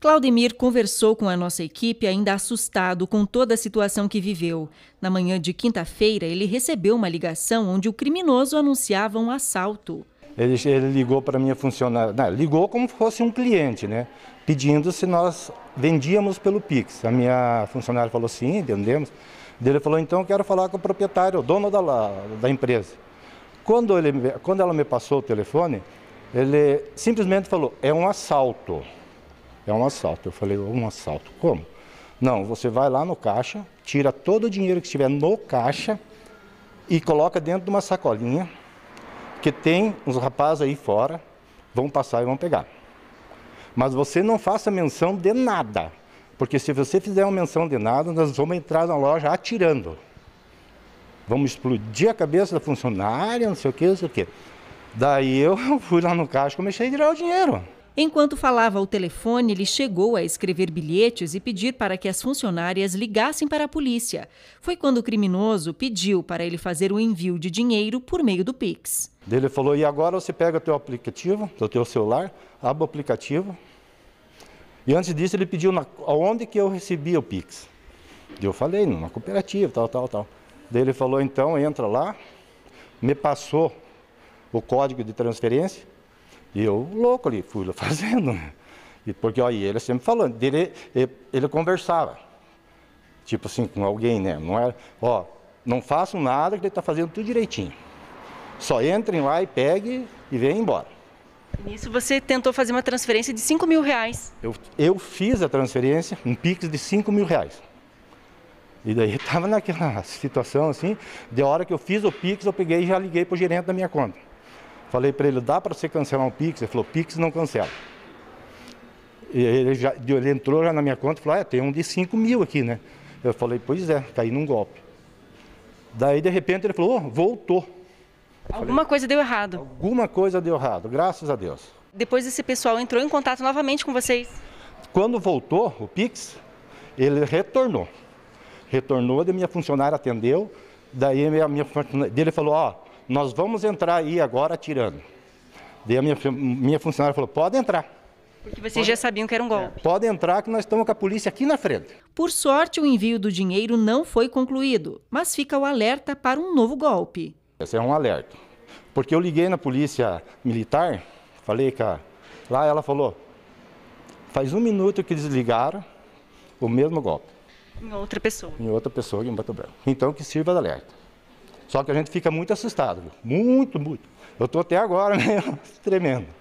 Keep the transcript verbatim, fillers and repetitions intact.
Claudemir conversou com a nossa equipe ainda assustado com toda a situação que viveu. Na manhã de quinta-feira, ele recebeu uma ligação onde o criminoso anunciava um assalto. Ele, ele ligou para a minha funcionária, não, ligou como se fosse um cliente, né? Pedindo se nós vendíamos pelo Pix. A minha funcionária falou sim, entendemos. Ele falou, então eu quero falar com o proprietário, o dono da, da empresa. Quando, ele, quando ela me passou o telefone, ele simplesmente falou, é um assalto. É um assalto. Eu falei, um assalto, como? Não, você vai lá no caixa, tira todo o dinheiro que estiver no caixa e coloca dentro de uma sacolinha, que tem uns rapazes aí fora, vão passar e vão pegar. Mas você não faça menção de nada, porque se você fizer uma menção de nada, nós vamos entrar na loja atirando. Vamos explodir a cabeça da funcionária, não sei o que, não sei o que. Daí eu fui lá no caixa e comecei a tirar o dinheiro. Enquanto falava ao telefone, ele chegou a escrever bilhetes e pedir para que as funcionárias ligassem para a polícia. Foi quando o criminoso pediu para ele fazer o envio de dinheiro por meio do Pix. Ele falou, e agora você pega o teu aplicativo, o teu celular, abre o aplicativo. E antes disso ele pediu na, aonde que eu recebia o Pix. Eu falei, numa cooperativa, tal, tal, tal. Daí ele falou, então entra lá, me passou o código de transferência. E eu, louco ali, fui lá fazendo, né? E porque ó, ele sempre falando, ele, ele, ele conversava, tipo assim, com alguém, né? Não era, ó, não façam nada que ele está fazendo tudo direitinho. Só entrem lá e peguem e venham embora. Nisso você tentou fazer uma transferência de cinco mil reais. Eu, eu fiz a transferência, um Pix de cinco mil reais. E daí estava naquela situação assim, de hora que eu fiz o Pix, eu peguei e já liguei para o gerente da minha conta. Falei para ele, dá para você cancelar um Pix? Ele falou, Pix não cancela. E ele, já, ele entrou já na minha conta e falou, ah, tem um de cinco mil aqui, né? Eu falei, pois é, caí num golpe. Daí, de repente, ele falou, oh, voltou. Alguma falei, coisa deu errado. Alguma coisa deu errado, graças a Deus. Depois esse pessoal entrou em contato novamente com vocês? Quando voltou o Pix, ele retornou. Retornou, daí minha funcionária atendeu, daí a minha, minha ele falou, ó, oh, nós vamos entrar aí agora atirando. Daí a minha, minha funcionária falou, pode entrar. Porque vocês pode, já sabiam que era um golpe. É, pode entrar que nós estamos com a polícia aqui na frente. Por sorte, o envio do dinheiro não foi concluído, mas fica o alerta para um novo golpe. Esse é um alerta. Porque eu liguei na polícia militar, falei que lá ela falou, faz um minuto que desligaram o mesmo golpe. Em outra pessoa. Em outra pessoa, em Pato Branco. Então que sirva de alerta. Só que a gente fica muito assustado, viu? Muito, muito. Eu estou até agora meio tremendo.